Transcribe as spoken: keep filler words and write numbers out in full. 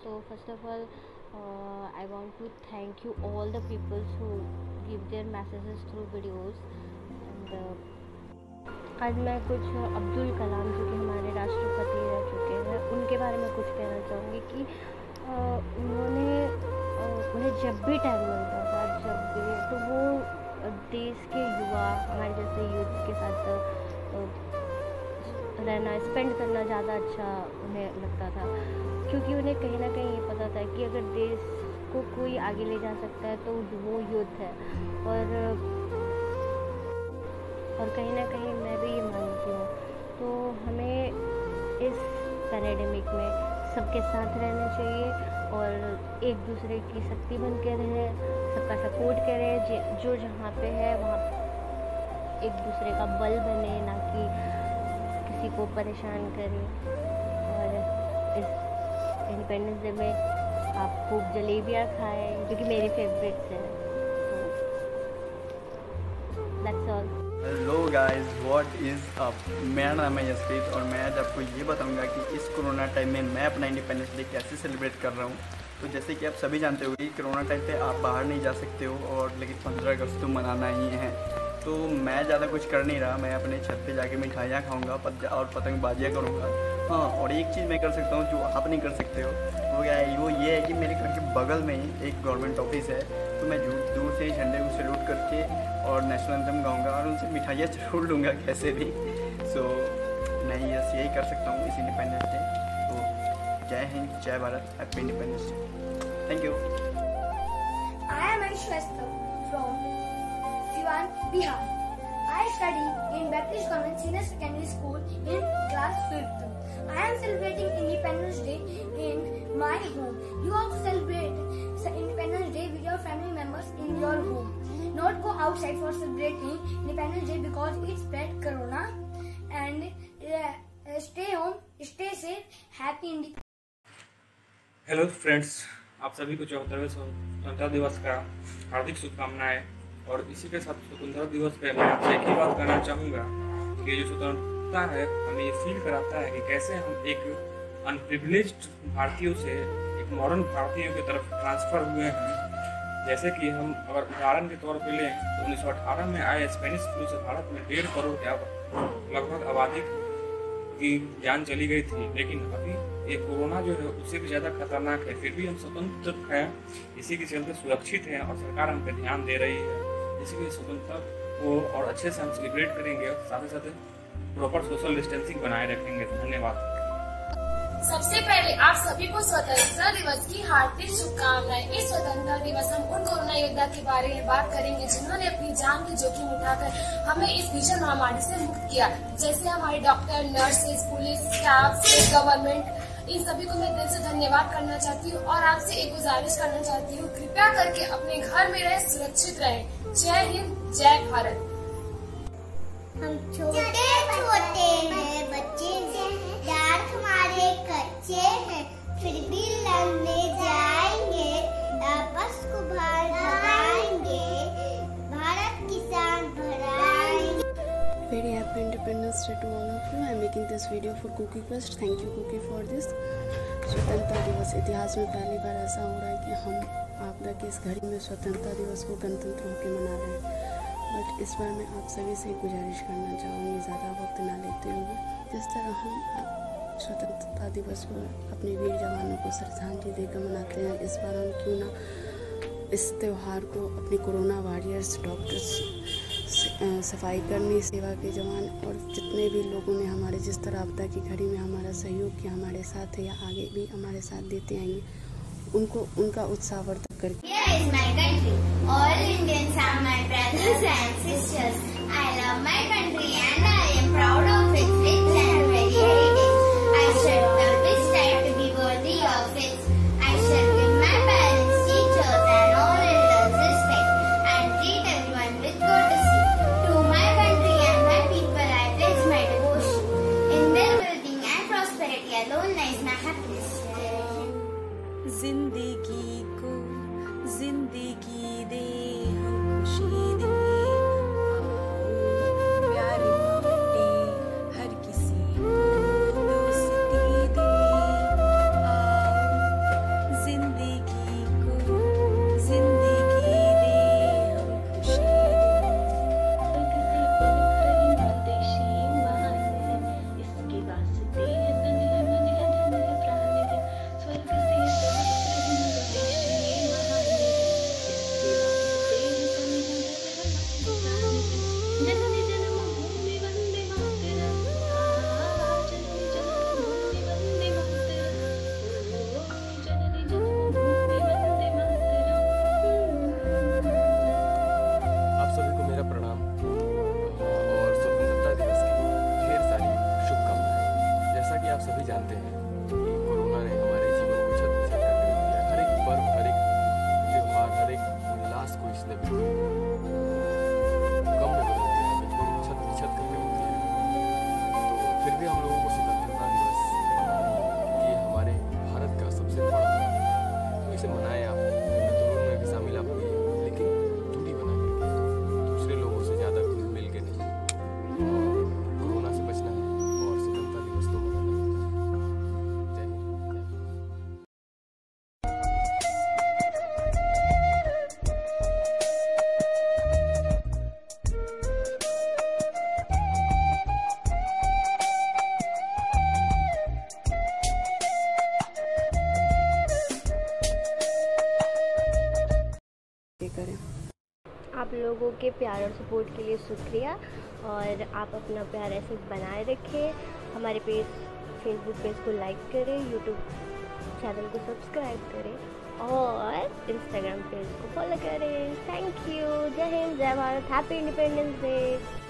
So first of all, uh, I want to thank you all the people who give their messages through videos. And uh, आज मैं कुछ अब्दुल कलाम जो कि हमारे राष्ट्रपति रह चुके हैं उनके बारे में कुछ कहना चाहूँगी कि uh, उन्होंने uh, उन्हें जब भी टाइम मिलता था, जब भी तो वो uh, देश के युवा हमारे जैसे यूथ के साथ uh, रहना, स्पेंड करना ज़्यादा अच्छा उन्हें लगता था, क्योंकि उन्हें कहीं ना कहीं ये पता था कि अगर देश को कोई आगे ले जा सकता है तो वो यूथ है। और और कहीं ना कहीं मैं भी ये मानती हूँ। तो हमें इस पैंडेमिक में सबके साथ रहना चाहिए और एक दूसरे की शक्ति बन के रहें, सबका सपोर्ट करें, जो जहाँ पे है वहाँ एक दूसरे का बल बने, ना कि किसी को परेशान करें। और इस इंडिपेंडेंस डे में आप खूब जलेबियाँ खाएं जो कि मेरी फेवरेट्स हैं। That's all. Hello guys, what is up. मेरा नाम है यशप्रीत और मैं आज आपको ये बताऊंगा कि इस कोरोना टाइम में मैं अपना इंडिपेंडेंस डे कैसे सेलिब्रेट कर रहा हूँ। तो जैसे कि आप सभी जानते हो कि कोरोना टाइम पे आप बाहर नहीं जा सकते हो और लेकिन पंद्रह अगस्त तो मनाना ही है। तो मैं ज़्यादा कुछ कर नहीं रहा, मैं अपने छत पे जाके मिठाइयाँ खाऊंगा और पतंगबाजियाँ करूँगा। हाँ, और एक चीज़ मैं कर सकता हूँ जो आप नहीं कर सकते हो, वो क्या है, वो ये है कि मेरे घर के बगल में ही एक गवर्नमेंट ऑफिस है। तो मैं दूर से ही झंडे को सैल्यूट करके और नेशनल एंथम गाऊंगा और उनसे मिठाइयाँ जरूर लूँगा कैसे भी। सो मैं यस यही कर सकता हूँ इस इंडिपेंडेंस डे। तो जय हिंद, जय Bharat, happy Independence Day. Thank you. I am Aishwarya from Siwan, Bihar. I study in Baptist Government Senior Secondary School in class fifth. I am celebrating Independence Day in my home. You also celebrate Independence Day with your family members in your home. Not go outside for celebrating Independence Day because it spread corona. And uh, stay home, stay safe, happy Independence. Hello friends, आप सभी को चौहत्तरवें स्वतंत्रता दिवस का हार्दिक शुभकामनाएं। और इसी के साथ स्वतंत्रता दिवस पे मैं आपसे एक ही बात करना चाहूँगा कि जो स्वतंत्रता है हमें ये फील कराता है कि कैसे हम एक अनप्रिविलेज्ड भारतीयों से एक मॉडर्न भारतीयों की तरफ ट्रांसफर हुए हैं। जैसे कि हम अगर उदाहरण के तौर पे लें तो उन्नीस सौ अठारह में आए स्पेनिश फ्लू से भारत में डेढ़ करोड़ के लगभग आबादी की जान चली गई थी, लेकिन अभी ये कोरोना जो है उससे भी ज़्यादा खतरनाक है। फिर भी हम स्वतंत्र हैं, इसी के चलते सुरक्षित हैं और सरकार हम पे ध्यान दे रही है। इसीलिए स्वतंत्रता को और अच्छे से हम सेलिब्रेट करेंगे और साथ ही साथ प्रॉपर सोशल डिस्टेंसिंग बनाए रखेंगे। धन्यवाद। सबसे पहले आप सभी को स्वतंत्रता दिवस की हार्दिक शुभकामनाएं। इस स्वतंत्रता दिवस हम उन कोरोना योद्धा के बारे में बात करेंगे जिन्होंने अपनी जान की जोखिम उठाकर हमें इस भीषण महामारी से मुक्त किया, जैसे हमारे doctor, nurses, police staff, government, इन सभी को मैं दिल से धन्यवाद करना चाहती हूँ। और आपसे एक गुजारिश करना चाहती हूँ, कृपया करके अपने घर में रहे, सुरक्षित रहे। जय हिंद, जय भारत। हम छोटे छोटे हैं बच्चे हैं, दांत हमारे कच्चे हैं, फिर भी लड़ने जाएंगे, आपस को बाहर भगाएंगे, भारत की शान बढ़ाएंगे। Very happy Independence Day to all of you. I am making this video for Cookie Quest. Thank you Cookie for this. स्वतंत्रता दिवस इतिहास में पहली बार ऐसा हो रहा है कि हम आपदा की इस घड़ी में स्वतंत्रता दिवस को गणतंत्र होकर मना रहे हैं। बट इस बार मैं आप सभी से गुजारिश करना चाहूँगी, ज़्यादा वक्त ना लेते हुए, जिस तरह हम स्वतंत्रता दिवस को अपने वीर जवानों को श्रद्धांजलि देकर मनाते हैं, इस बार हम क्यों ना इस त्यौहार को अपने कोरोना वॉरियर्स, डॉक्टर्स, सफाई कर्मी, सेवा के जवान और जितने भी लोगों ने हमारे जिस तरह आपदा की घड़ी में हमारा सहयोग किया, हमारे साथ है या आगे भी हमारे साथ देते आएंगे, उनको उनका उत्साहवर्धक करके। Here is my country. All Indians are my brothers and sisters. I love my country and I am proud of its rich and very heritage. I shall always strive to be worthy of it. I shall give my parents, teachers and all elders respect and treat everyone with courtesy. To my country and my people I pledge my devotion. In their well-being and prosperity alone lies my happiness. जिंदगी को जिंदगी दे, हम खुशी दे, आओ प्यारी बाटे हर किसी को दोस्ती दे, आओ करें। आप लोगों के प्यार और सपोर्ट के लिए शुक्रिया, और आप अपना प्यार ऐसे बनाए रखें। हमारे पेज फेसबुक पेज को लाइक करें, यूट्यूब चैनल को सब्सक्राइब करें और इंस्टाग्राम पेज को फॉलो करें। Thank you. जय हिंद, जय भारत, हैप्पी इंडिपेंडेंस डे।